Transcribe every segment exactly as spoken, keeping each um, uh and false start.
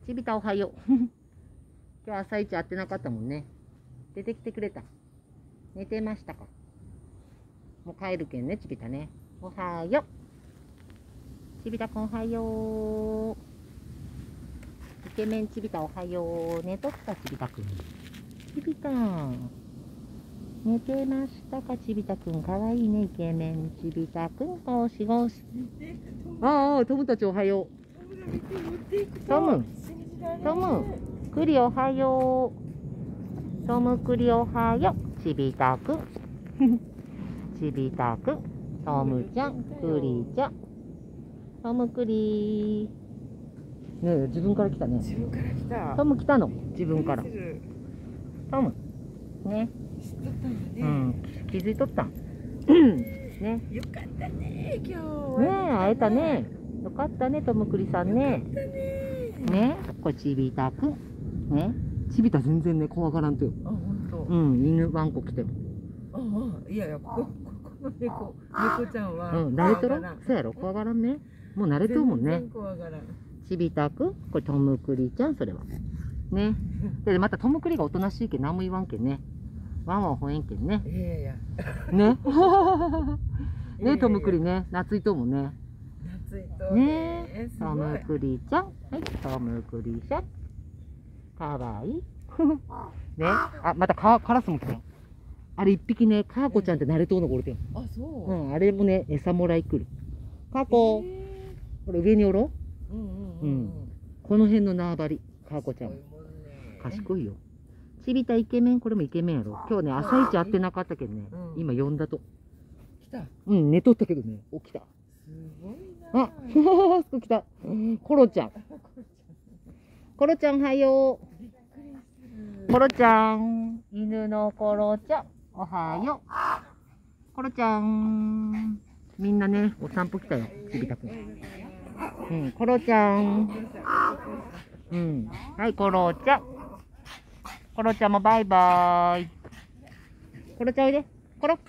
ちびたおはよう。今日朝一会ってなかったもんね。出てきてくれた。寝てましたか。もう帰るけんね、ちびたね。おはよう。ちびたくんおはよう。イケメンちびたおはよう。寝とったちびたくん。ちびたん。寝てましたか、ちびたくん。かわいいね、イケメンちびたくん。ゴシゴシ。ああ、トムたちおはよう。トム。トム。クリおはよう。トムクリおはよう。ちびたくん。ちびたくん。トムちゃん。クリちゃん。トムクリ。ねえ、自分から来たね。 自分から来た。 トム来たの。自分から。トム。ね。 知っとったんだね。 うん。気づいとった。ね。 よかったね、今日。 ねえ、会えたね。よかったね、トムクリさんね。 よかったね。 ね、これちびたくん。ね。ちびた全然ね、怖がらんとよ。 あ、本当。 うん、犬ワンコ来ても。 ああ、いやいや、ここ、ここの猫、猫ちゃんは。 うん、慣れとろ。そうやろ、怖がらんね。もう慣れとるもんね。 怖がらん。 ちびたくん、これトムクリちゃん、それは。ね。で、またトムクリがおとなしいけん、何も言わんけんね。ワンワンほえんけんね。 いやいや。 ね。ね、トムクリね、懐いとうもんね。 懐いとうね。トムクリちゃん。はい、トムクリちゃん。かわいい。ね。あ、またカカラスも来た。あれ一匹ね、カーコちゃんって慣れとうのがおるけん。 あ、そう。 うん、あれもね、餌もらい来る。カーコ。これ上におろう。 うんうんううんん。この辺の縄張り、カーコちゃん。賢いよ。ちびたイケメン、これもイケメンやろ。今日ね、朝一会ってなかったけどね、今呼んだと。 来た。 うん、寝とったけどね、起きた。 すごいな。 あ、ふふ来た。コロちゃん。コロちゃん、はよう。コロちゃん。犬のコロちゃん。おはよう。コロちゃん。みんなね、お散歩来たよ。ちびたくん。うん、コロちゃん。うん。はい、コロちゃん。コロちゃんもバイバーイ。コロちゃんおいで。コロ。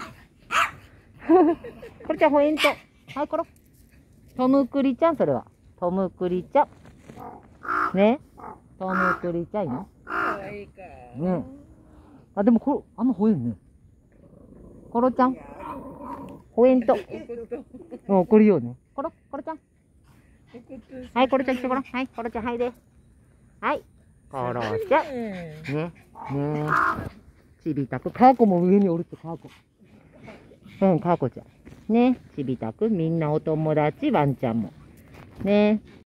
コロちゃんほえんと。はい、コロ。トムクリちゃん、それは。トムクリちゃん。ね。トムクリちゃんよ。 かわいいか。 ね。あ、でもこ、あんまほえんね。コロちゃん。ほえんと。うん、怒るようね。コロ、コロちゃん。はい、コロちゃん来てごらん。はい、コロちゃん、はいで。はい。コロちゃん。ね。ねちびたく。カーコも上におるって、カーコ。うん、カーコちゃん。ね。ちびたく。みんなお友達、ワンちゃんも。ね。